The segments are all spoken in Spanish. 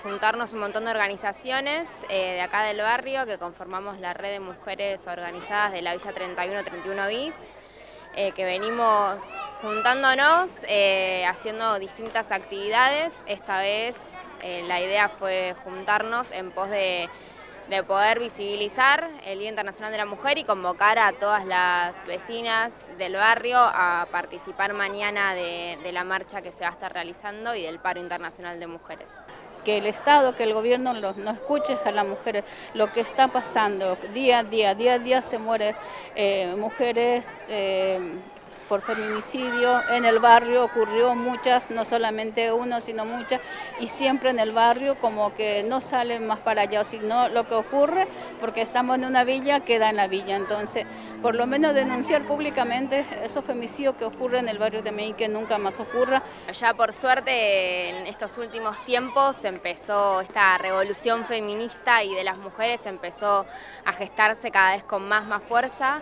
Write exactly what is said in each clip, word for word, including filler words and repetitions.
juntarnos un montón de organizaciones eh, de acá del barrio que conformamos la red de mujeres organizadas de la Villa treinta y uno treinta y uno bis, eh, que venimos juntándonos, eh, haciendo distintas actividades. Esta vez eh, la idea fue juntarnos en pos de de poder visibilizar el Día Internacional de la Mujer y convocar a todas las vecinas del barrio a participar mañana de, de la marcha que se va a estar realizando y del paro internacional de mujeres. Que el Estado, que el gobierno no, no escuche a las mujeres, lo que está pasando día a día, día a día se mueren eh, mujeres eh, por feminicidio. En el barrio ocurrió muchas, no solamente uno, sino muchas, y siempre en el barrio como que no salen más para allá, sino lo que ocurre, porque estamos en una villa, queda en la villa. Entonces, por lo menos denunciar públicamente esos femicidios que ocurren en el barrio de Medellín, que nunca más ocurra. Ya por suerte en estos últimos tiempos empezó esta revolución feminista y de las mujeres empezó a gestarse cada vez con más, más fuerza.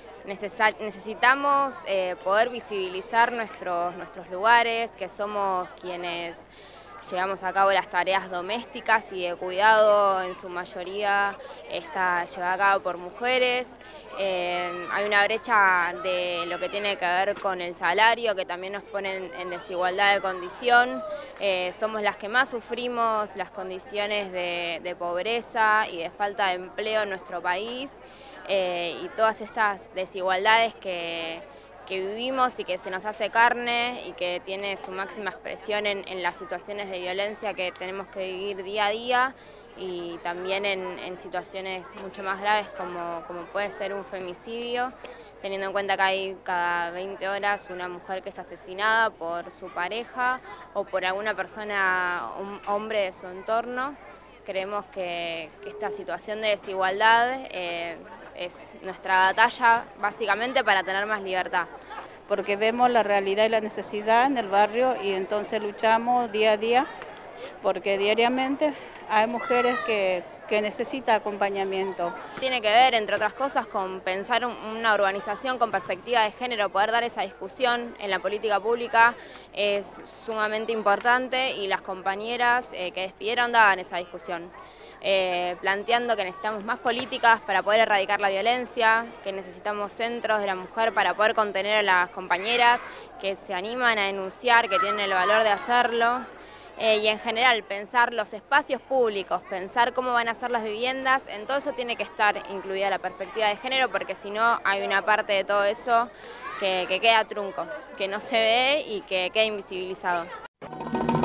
Necesitamos eh, poder visibilizar nuestros, nuestros lugares, que somos quienes llevamos a cabo las tareas domésticas y de cuidado, en su mayoría está llevada a cabo por mujeres. Eh, hay una brecha de lo que tiene que ver con el salario, que también nos ponen en desigualdad de condición. Eh, somos las que más sufrimos las condiciones de, de pobreza y de falta de empleo en nuestro país. Eh, y todas esas desigualdades que, que vivimos y que se nos hace carne y que tiene su máxima expresión en, en las situaciones de violencia que tenemos que vivir día a día y también en, en situaciones mucho más graves como, como puede ser un femicidio, teniendo en cuenta que hay cada veinte horas una mujer que es asesinada por su pareja o por alguna persona, un hombre de su entorno. Creemos que, que esta situación de desigualdad eh, es nuestra batalla básicamente para tener más libertad. Porque vemos la realidad y la necesidad en el barrio y entonces luchamos día a día, porque diariamente hay mujeres que, que necesitan acompañamiento. Tiene que ver, entre otras cosas, con pensar una urbanización con perspectiva de género. Poder dar esa discusión en la política pública es sumamente importante y las compañeras eh, que despidieron daban esa discusión. Eh, planteando que necesitamos más políticas para poder erradicar la violencia, que necesitamos centros de la mujer para poder contener a las compañeras que se animan a denunciar, que tienen el valor de hacerlo. Eh, y en general pensar los espacios públicos, pensar cómo van a ser las viviendas, en todo eso tiene que estar incluida la perspectiva de género, porque si no hay una parte de todo eso que, que queda trunco, que no se ve y que queda invisibilizado.